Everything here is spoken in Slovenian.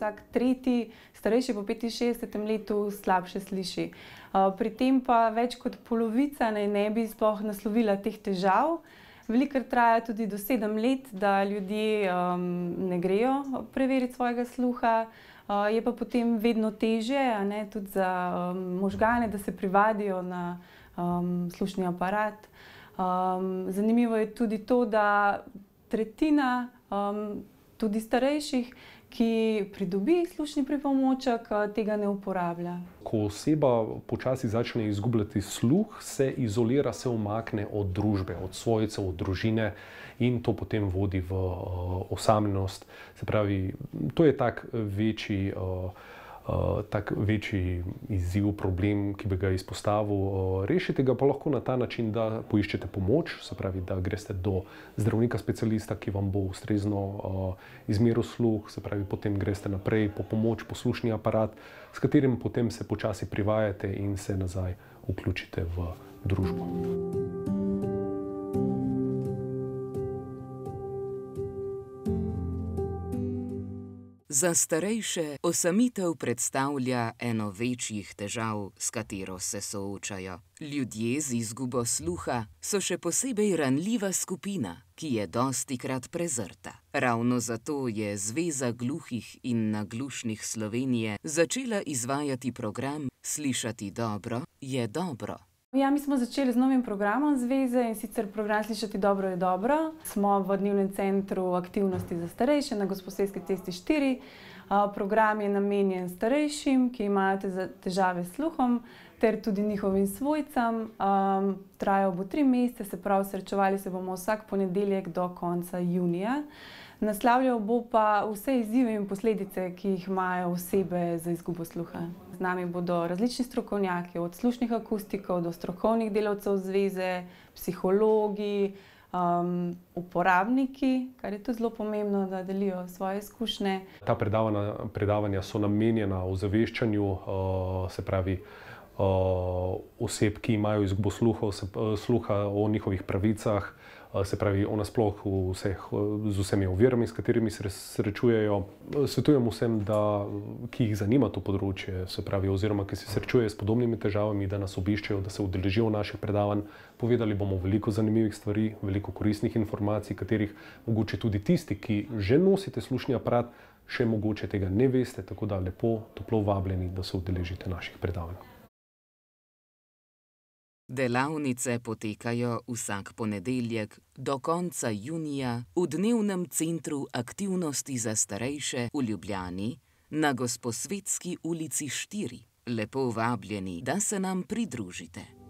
vsak tretji starejši po 65. letu slabše sliši. Pri tem pa več kot polovica ne bi sploh naslovila teh težav. Velikokrat traja tudi do 7 let, da ljudje ne grejo preveriti svojega sluha. Je pa potem vedno težje, tudi za možgane, da se privadijo na slušni aparat. Zanimivo je tudi to, da tretjina tudi starejših, ki pridobi slušni pripomoček, tega ne uporablja. Ko oseba počasi začne izgubljati sluh, se izolira, se umakne od družbe, od svojcev, od družine in to potem vodi v osamljenost. Se pravi, to je tak večji izziv, problem, ki bi ga izpostavil. Rešite ga pa lahko na ta način, da poiščete pomoč, se pravi, da greste do zdravnika specialista, ki vam bo ustrezno izmeril sluh, se pravi, potem greste naprej po pomoč, poslušni aparat, s katerim potem se počasi privajate in se nazaj vključite v družbo. Za starejše osamitev predstavlja eno večjih težav, s katero se soočajo. Ljudje z izgubo sluha so še posebej ranljiva skupina, ki je dostikrat prezrta. Ravno zato je Zveza gluhih in naglušnih Slovenije začela izvajati program Slišati dobro je dobro. Ja, mi smo začeli z novim programom Zveze, in sicer program Slišati dobro je dobro. Smo v dnevnem centru aktivnosti za starejše na Gosposvetski cesti 4. Program je namenjen starejšim, ki imajo težave s sluhom, ter tudi njihovim svojcem. Trajal bo 3 mesece, se pravi, srečevali se bomo vsak ponedeljek do konca junija. Naslavljal bo pa vse izzive in posledice, ki jih imajo osebe z izgubo sluha. Z nami bodo različni strokovnjaki, od slušnih akustikov do strokovnih delavcev zveze, psihologi, uporabniki, kar je tudi zelo pomembno, da delijo svoje izkušnje. Ta predavanja so namenjena ozaveščanju, se pravi, oseb, ki imajo izgubo sluha, o njihovih pravicah, se pravi, o nasploh z vsemi ovirami, s katerimi se srečujejo. Svetujem vsem, ki jih zanima to področje, se pravi, oziroma ki se srečujejo s podobnimi težavami, da nas obiščejo, da se udeležijo naših predavanj. Povedali bomo veliko zanimivih stvari, veliko koristnih informacij, katerih mogoče tudi tisti, ki že nosite slušni aparat, še mogoče tega ne veste, tako da lepo, toplo vabljeni, da se udeležite naših predavanj. Delavnice potekajo vsak ponedeljek do konca junija v dnevnem centru aktivnosti za starejše v Ljubljani na Gosposvetski ulici 4. Lepo vabljeni, da se nam pridružite.